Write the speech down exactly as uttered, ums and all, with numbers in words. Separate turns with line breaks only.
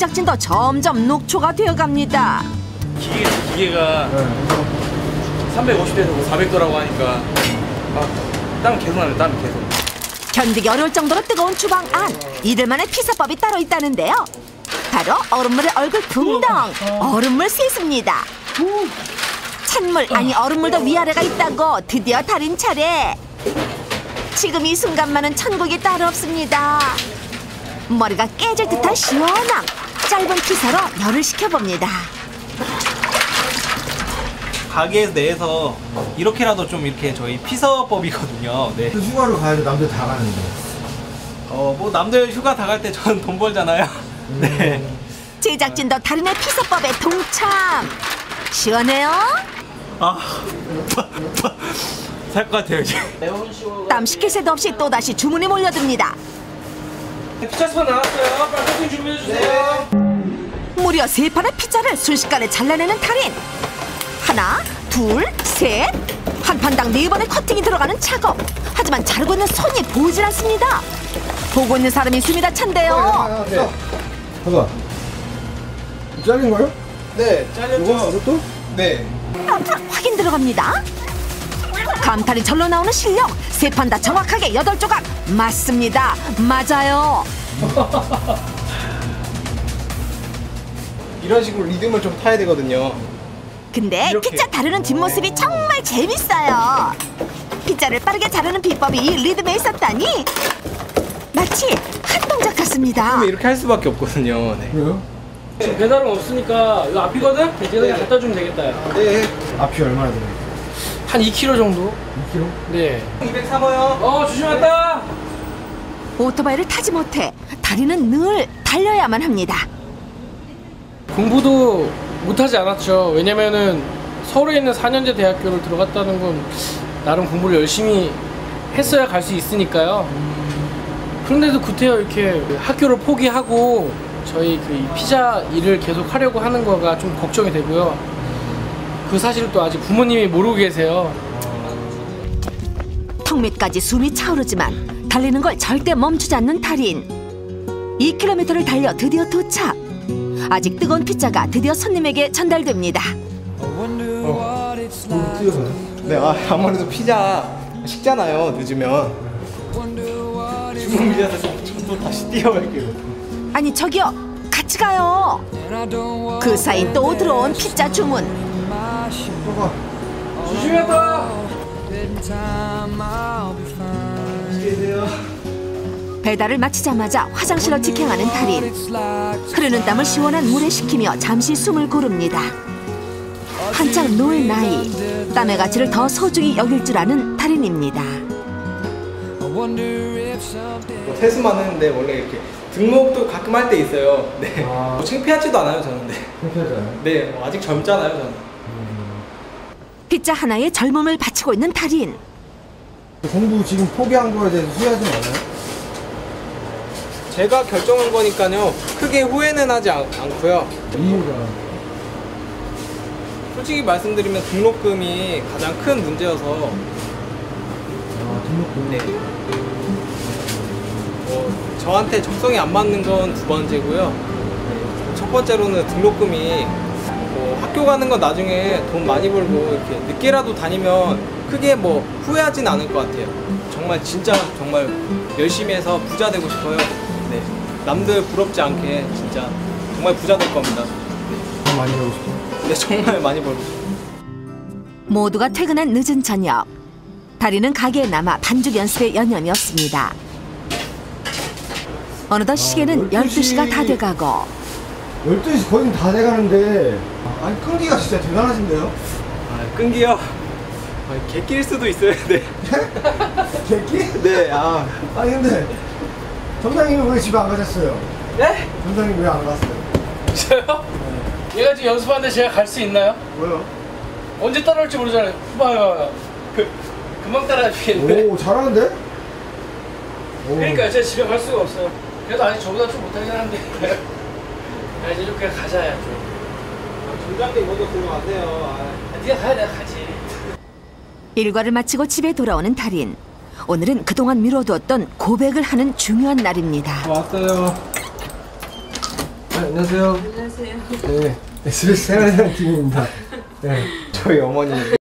제작진도 점점 녹초가 되어갑니다.
기계, 기계가 네. 삼백오십 도에서 사백 도라고 하니까 아, 땀 계속 나요. 땀 계속.
견디기 어려울 정도로 뜨거운 주방 안. 이들만의 피서법이 따로 있다는데요. 바로 얼음물에 얼굴 붕덩 얼음물 세수입니다. 찬물 아니 얼음물도 위아래가 있다고 드디어 달인 차례. 지금 이 순간만은 천국이 따로 없습니다. 머리가 깨질 듯한 시원함. 짧은 피서로 열을 식혀봅니다.
가게 내에서 이렇게라도 좀 이렇게 저희 피서법이거든요. 네.
휴가를 가야죠. 남들 다 가는데.
어, 뭐 남들 휴가 다 갈 때 저는 돈 벌잖아요. 음. 네.
제작진도 달인의 피서법에 동참. 시원해요?
아, 살 것 같아요 이제.
땀 식힐 새도 없이 또다시 주문이 몰려듭니다.
피자스판 나왔어요. 빨리 토핑 준비해 주세요.
무려 세 판의 피자를 순식간에 잘라내는 달인. 하나, 둘, 셋. 한 판당 네 번의 커팅이 들어가는 작업. 하지만 자르고 있는 손이 보이질 않습니다. 보고 있는 사람이 숨이 다 찬대요.
네. 봐봐. 잘린 거요?
네, 잘렸죠.
이것도?
네.
앞으로 확인 들어갑니다. 감탄이 절로 나오는 실력. 세 판 다 정확하게 여덟 조각. 맞습니다. 맞아요.
이런 식으로 리듬을 좀 타야 되거든요.
근데
이렇게.
피자 다루는 뒷모습이 정말 재밌어요. 피자를 빠르게 자르는 비법이 이 리듬에 있었다니 마치 한 동작 같습니다.
이렇게 할 수밖에 없거든요. 네.
왜요?
지금 배달은 없으니까 이거 앞이거든? 배달에 갖다 주면 되겠다. 야.
네.
앞이 얼마나 들어요?
한 이 킬로그램 정도?
이 킬로그램?
네.
이백삼호요.
어, 조심했다.
오토바이를 타지 못해 달인은 늘 달려야만 합니다.
공부도 못하지 않았죠. 왜냐면은 서울에 있는 사 년제 대학교를 들어갔다는 건 나름 공부를 열심히 했어야 갈 수 있으니까요. 그런데도 구태여 이렇게 학교를 포기하고 저희 그 피자 일을 계속 하려고 하는 거가 좀 걱정이 되고요. 그 사실을 또 아직 부모님이 모르고 계세요.
턱 밑까지 숨이 차오르지만 달리는 걸 절대 멈추지 않는 달인. 이 킬로미터를 달려 드디어 도착. 아직 뜨거운 피자가 드디어 손님에게 전달됩니다.
어. 뭐 뛰어서요?
네, 아, 아무래도 피자 식잖아요. 늦으면. 주문 밀려서 전부 다시 뛰어갈게요.
아니 저기요 같이 가요. 그 사이 또 들어온 피자 주문.
봐봐.
조심해봐.
배달을 마치자마자 화장실로 직행하는 달인. 흐르는 땀을 시원한 물에 식히며 잠시 숨을 고릅니다. 한창 노을 나이. 땀의 가치를 더 소중히 여길 줄 아는 달인입니다.
뭐 세수만 했는데 원래 이렇게 등록도 가끔 할 때 있어요. 네.
아.
뭐 창피하지도 않아요 저는. 네.
창피하잖아요.
네, 뭐 아직 젊잖아요 저는.
피자 하나에 젊음을 바치고 있는 달인.
공부 지금 포기한 거에 대해서 후회하지 않아요?
제가 결정한 거니까요. 크게 후회는 하지 않, 않고요.
이유가
솔직히 말씀드리면 등록금이 가장 큰 문제여서.
아 등록금.
네. 뭐 저한테 적성이 안 맞는 건 두 번째고요. 첫 번째로는 등록금이 뭐 학교 가는 건 나중에 돈 많이 벌고 이렇게 늦게라도 다니면 크게 뭐 후회하진 않을 것 같아요. 정말 진짜 정말 열심히 해서 부자 되고 싶어요. 네. 남들 부럽지 않게 진짜 정말 부자 될 겁니다.
돈 많이 벌고 싶어.
네, 정말 많이 벌고 싶어요.
모두가 퇴근한 늦은 저녁. 달인은 가게에 남아 반죽 연습에 여념이 없습니다. 어느덧 시계는 열두 시가 다 돼가고
열두 시 거의 다 돼가는데 아니 끈기가 진짜 대단하신데요?
아, 끈기요? 아, 개끼일 수도 있어요. 네.
개끼?
네. 아,
아니 근데 점장님은 왜 집에 안 가셨어요?
네?
점장님 왜 안 갔어요?
저요? 얘가 지금 연습하는데 제가 갈 수 있나요?
뭐요?
언제 따라올지 모르잖아요. 봐요. 그, 금방 따라주겠는데.
오 잘하는데? 오.
그러니까 제가 집에 갈 수가 없어요. 그래도 아직 저보다 좀 못하긴 한데. 아, 이제 좀 그냥 가자야.
점장님 먼저 들어가세요.
아, 네가 가야 내가 가지.
일과를 마치고 집에 돌아오는 달인. 오늘은 그동안 미뤄두었던 고백을 하는 중요한 날입니다.
왔어요.
안녕하세요. 안녕하세요. 네, 에스비에스 생활사랑 팀입니다. 네, 저희 어머니.